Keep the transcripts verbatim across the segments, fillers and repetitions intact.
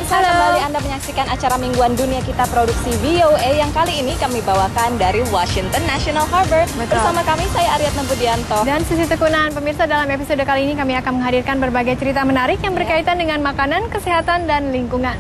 Pemirsa, kembali Anda menyaksikan acara mingguan dunia kita produksi V O A yang kali ini kami bawakan dari Washington National Harbor. Betul. Bersama kami, saya Aryatna Budianto. Dan Sisi Tekunan. Pemirsa, dalam episode kali ini kami akan menghadirkan berbagai cerita menarik yang berkaitan dengan makanan, kesehatan, dan lingkungan.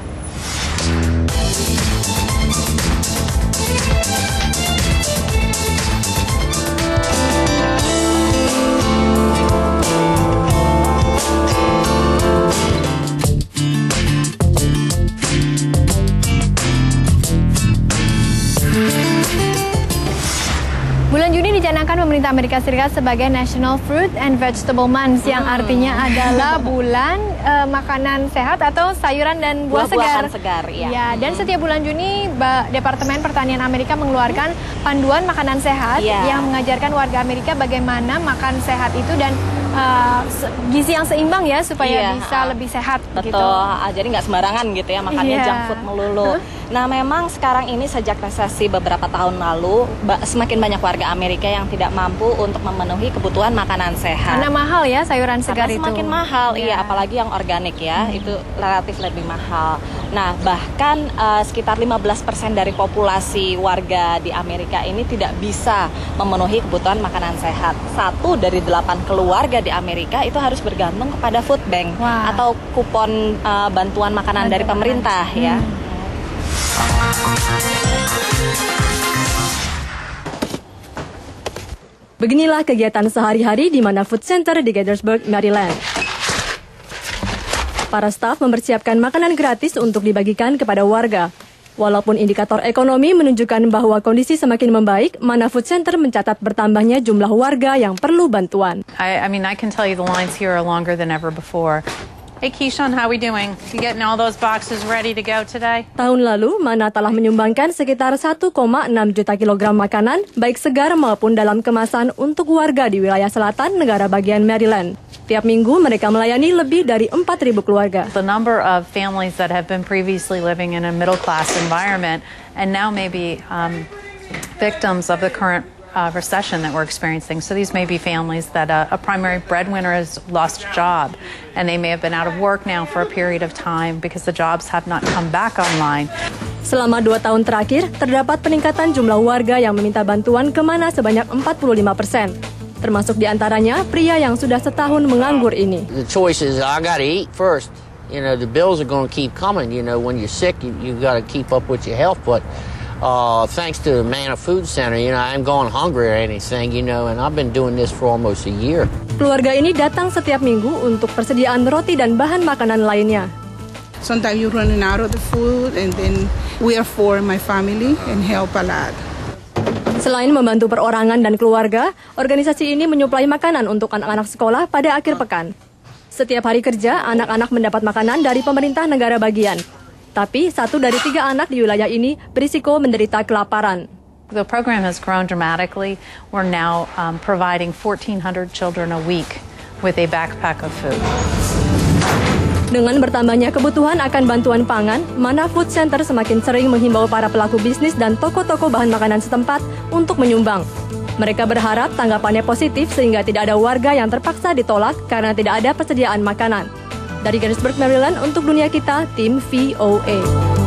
Bulan Juni dicanangkan pemerintah Amerika Serikat sebagai National Fruit and Vegetable Month, yang artinya adalah bulan uh, makanan sehat atau sayuran dan buah segar. segar ya. Ya, dan setiap bulan Juni Departemen Pertanian Amerika mengeluarkan panduan makanan sehat ya, yang mengajarkan warga Amerika bagaimana makan sehat itu dan uh, gizi yang seimbang ya, supaya ya, bisa lebih sehat. Betul, gitu. Jadi nggak sembarangan gitu ya makannya ya, junk food melulu. Nah, memang sekarang ini sejak resesi beberapa tahun lalu, semakin banyak warga Amerika yang tidak mampu untuk memenuhi kebutuhan makanan sehat. Karena mahal ya sayuran segar Karena itu. Semakin mahal, ya. Iya, apalagi yang organik ya, hmm. itu relatif lebih mahal. Nah, bahkan uh, sekitar lima belas persen dari populasi warga di Amerika ini tidak bisa memenuhi kebutuhan makanan sehat. Satu dari delapan keluarga di Amerika itu harus bergantung kepada food bank Wah. atau kupon uh, bantuan makanan bantuan dari pemerintah hmm. ya. Beginilah kegiatan sehari-hari di Mana Food Center di Gettysburg, Maryland. Para staf mempersiapkan makanan gratis untuk dibagikan kepada warga. Walaupun indikator ekonomi menunjukkan bahwa kondisi semakin membaik, Mana Food Center mencatat bertambahnya jumlah warga yang perlu bantuan. I, I mean, I can tell you the lines here are longer than ever before. Hey Keyshawn, how we doing? You getting all those boxes ready to go today? Tahun lalu, Mana telah menyumbangkan sekitar satu koma enam juta kilogram makanan, baik segar maupun dalam kemasan untuk warga di wilayah selatan negara bagian Maryland. Tiap minggu mereka melayani lebih dari empat ribu keluarga. The number of families that have been previously living in a middle-class environment and now may be um, victims of the current Uh, recession that we're experiencing. So these may be families that uh, a primary breadwinner has lost a job and they may have been out of work now for a period of time because the jobs have not come back online. Selama dua tahun terakhir, terdapat peningkatan jumlah warga yang meminta bantuan ke Mana sebanyak empat puluh lima persen. Termasuk diantaranya pria yang sudah setahun menganggur ini. The choice is I gotta eat first. You know, the bills are going to keep coming. You know, when you're sick, you, you got to keep up with your health. But Uh, thanks to the Mana Food Center, you know, I'm going hungry or anything, you know, and I've been doing this for almost a year. Keluarga ini datang setiap minggu untuk persediaan roti dan bahan makanan lainnya. Sometimes you're running out of the food, and then we are for my family and help a lot. Selain membantu perorangan dan keluarga, organisasi ini menyuplai makanan untuk anak-anak sekolah pada akhir pekan. Setiap hari kerja, anak-anak mendapat makanan dari pemerintah negara bagian. Tapi satu dari tiga anak di wilayah ini berisiko menderita kelaparan. The program has grown dramatically. We're now um, providing fourteen hundred children a week with a backpack of food. Dengan bertambahnya kebutuhan akan bantuan pangan, Mana Food Center semakin sering menghimbau para pelaku bisnis dan toko-toko bahan makanan setempat untuk menyumbang. Mereka berharap tanggapannya positif sehingga tidak ada warga yang terpaksa ditolak karena tidak ada persediaan makanan. Dari Gettysburg, Maryland, untuk Dunia Kita, tim V O A.